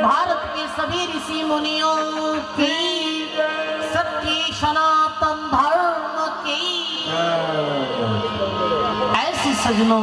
भारत के सभी ऋषि मुनियों की, सत्य सनातन धर्म की। ऐसी सजनों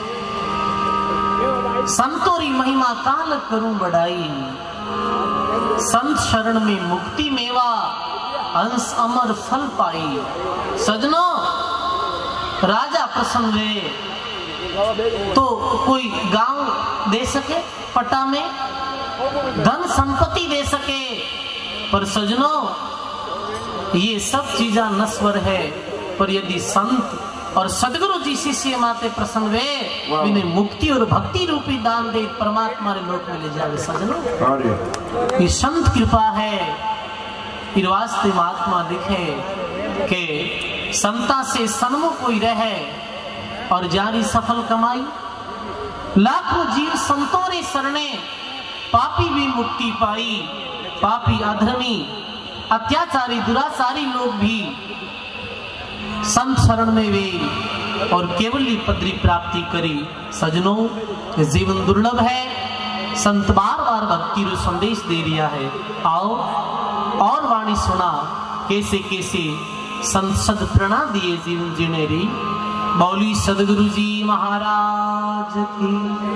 संतोरी महिमा काल करूं बढ़ाई, संत शरण में मुक्ति मेवा अंश अमर फल पाई। सजनों राजा प्रसन्न हुए तो कोई गांव दे सके, पटा में धन संपत्ति दे सके, पर सजनों ये सब चीजा नश्वर है। पर यदि संत और सदगुरु जी शिष्य माते प्रसन्न वे इन्हें मुक्ति और भक्ति रूपी दान दे परमात्मा रे लोक में ले जावे। सजनों ये संत कृपा है। इस वास्ते महात्मा लिखे के संता से सन्मुख कोई रहे और जारी सफल कमाई। लाखों जीव संतों रे शरणे पापी भी मुक्ति पाई। पापी अधर्मी अत्याचारी दुराचारी लोग भी संत शरण में वे और केवल पदरी प्राप्ति करी। सजनों जीवन दुर्लभ है। संत बार बार भक्ति रो संदेश दे दिया है। आओ और वाणी सुना कैसे कैसे संत सद प्रणा दिए जीवन जीने री। मौली सदगुरु जी महाराज की।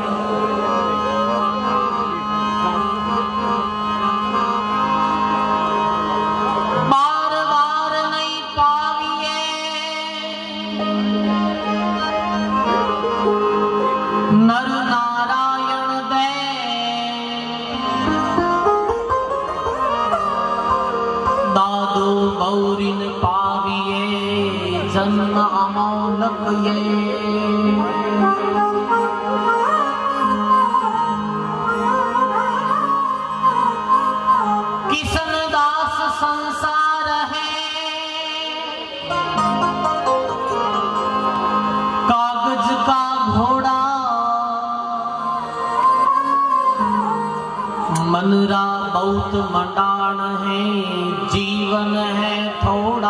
जन्म अमोलक ये किशन दास संसार है, कागज का घोड़ा मनरा बहुत मंडाण है, जीवन है थोड़ा।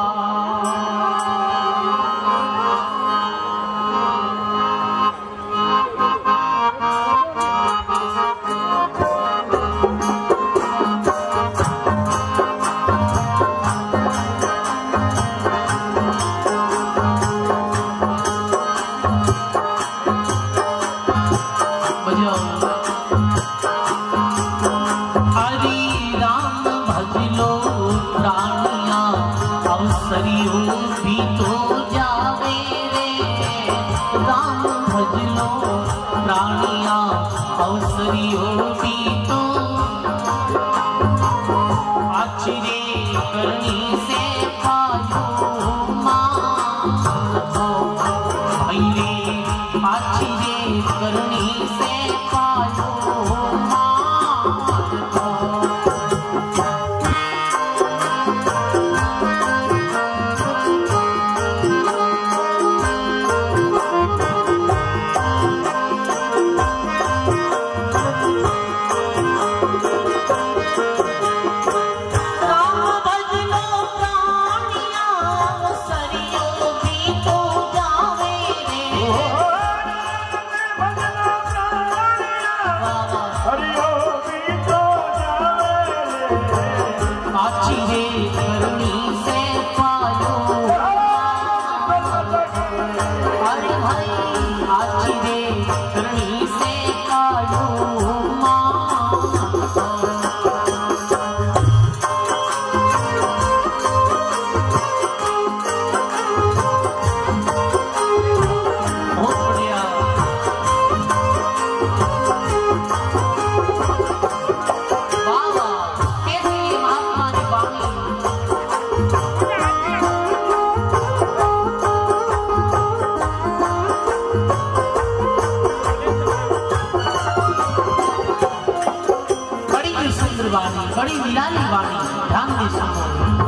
बड़ी निराली वाणी ध्यान दे सुनो।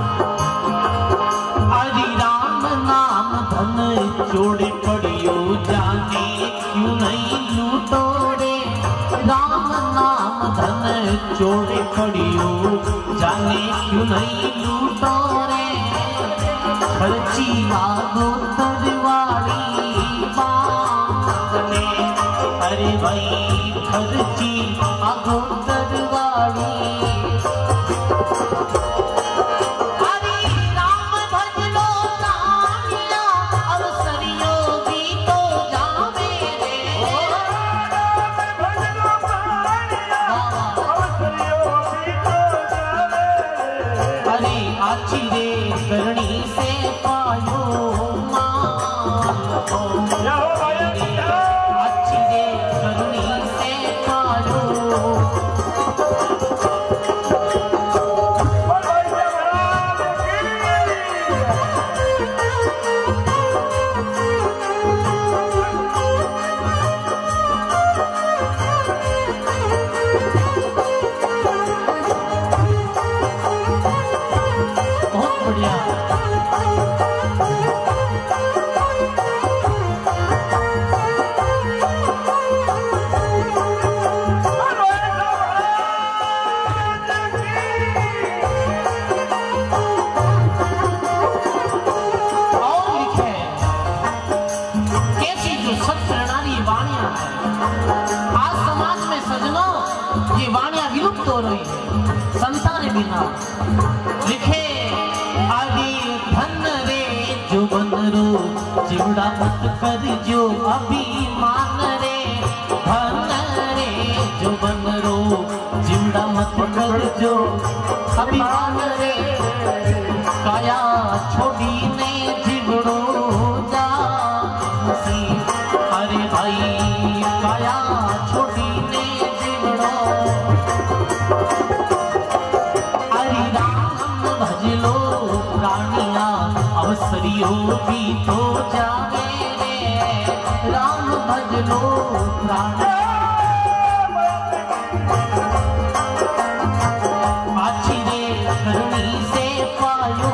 हरि राम नाम धन जोड़े पड़ियो, जाने क्यों नहीं लूटो रे। राम नाम धन जोड़े पड़ियो, जाने क्यों नहीं लूटो रे। खर्ची मांगो तरवाड़ी बांध ले, अरे भाई खर्ची मांगो तरवाड़ी ये वाणियां विलुप्त हो रही है संतान बिना। लिखे आगे धन रे जो बनरो चिवड़ा मत कर जो अभिमान रे, धन रे जो बनरो चिवड़ा मत कर जो अभिमान रे, काया छोड़ी ने जिगड़ो जा सी, अरे भाई काया छोड़ी ने जिगड़ो, हरि राम भज लो प्राणिया अवसरियो भी तो जावे रे, राम भज लो प्राणिया। आची रे करनी से पायो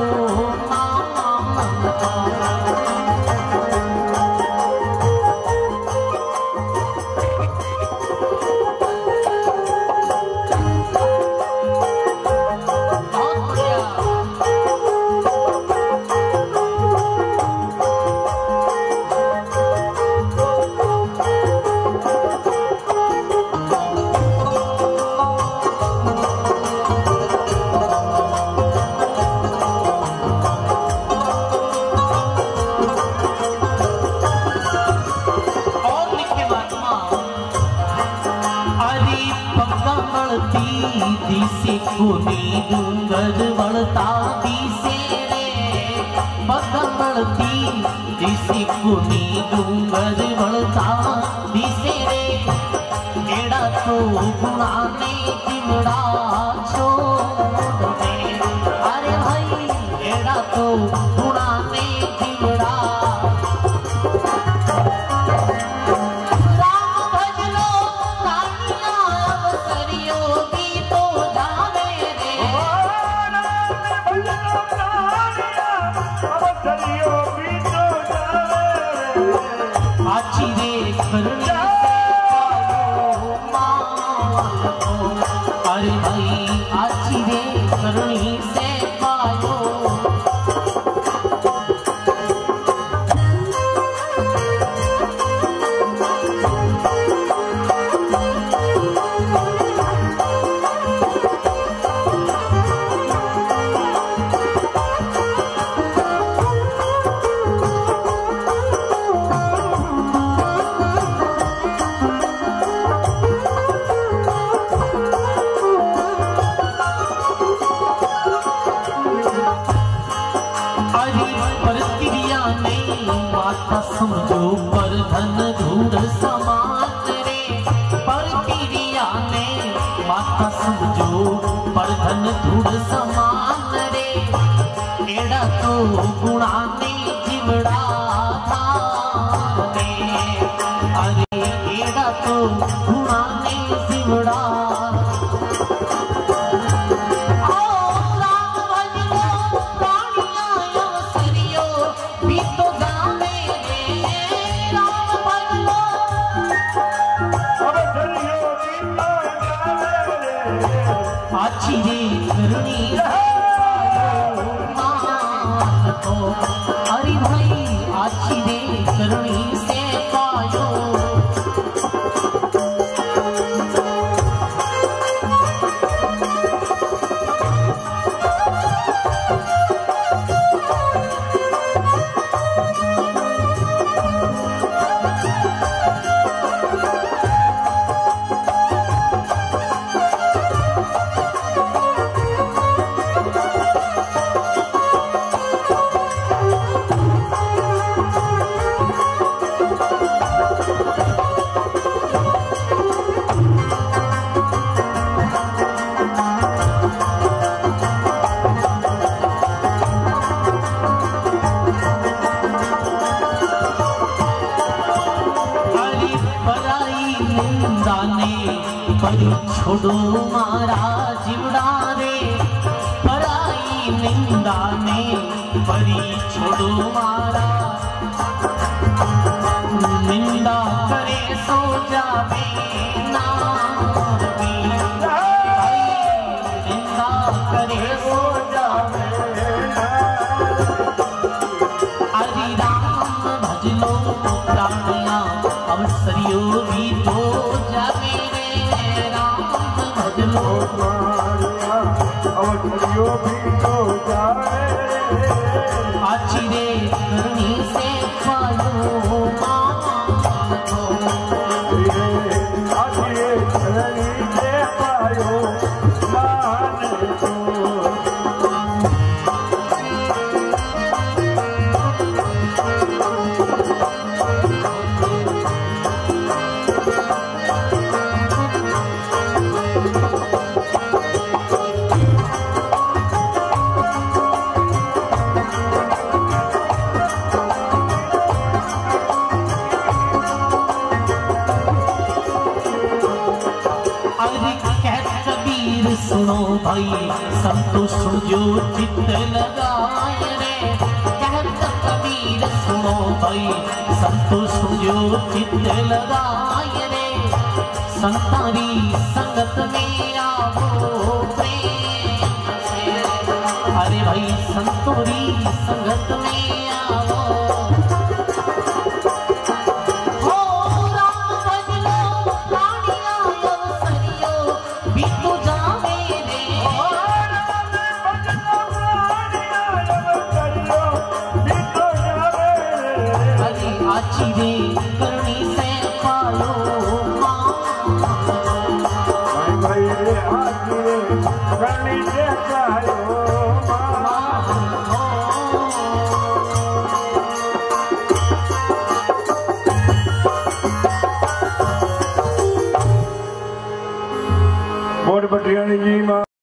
दिसे कोनी डूंगर बढ़ता दिसे रे, पग बढ़ती दिसे कोनी डूंगर बढ़ता दिसे रे, एड़ा तो गुणा ने चिमड़ा छोड़ दे, अरे भाई एड़ा तो गुणा ने चिमड़ा। आची रे करनी से पायो माल को, अरे भाई आची रे करनी से पायो। समझो पर धन धूड़ समात रे, पर क्रिया ने माता समझो पर धन धूड़ समान रे, एड़ा तो गुणा ने जिवड़ा रे, अरे एड़ा तो गुणा ने जिवड़ा। आची रे करनी से पायो माल को, अरे भाई आची रे करनी से पायो। परी छोड़ो मारा जीवड़ा रे, पराई निंदा ने परी छोड़ो मारा, निंदा करे सो जावे नार भी, निंदा करे सो जावे। हरि राम भज लो प्राणिया अवसरियो भी तो जावे रे, राम पायो भी तो जावे आचिरे करनी से पायो आचिरे करनी से पायो मान तो सुनो भाई संतो सुनो चित्त लगाए रे कहत कबीर सुनो भाई संतो सुनो चित्त लगाए रे संतारी संगत में आवो प्रेम से अरे भाई संतोरी संगत में आवो आचिरे करनी से पायो भाई आचिरे करनी से पायो बोल बटियानी जी।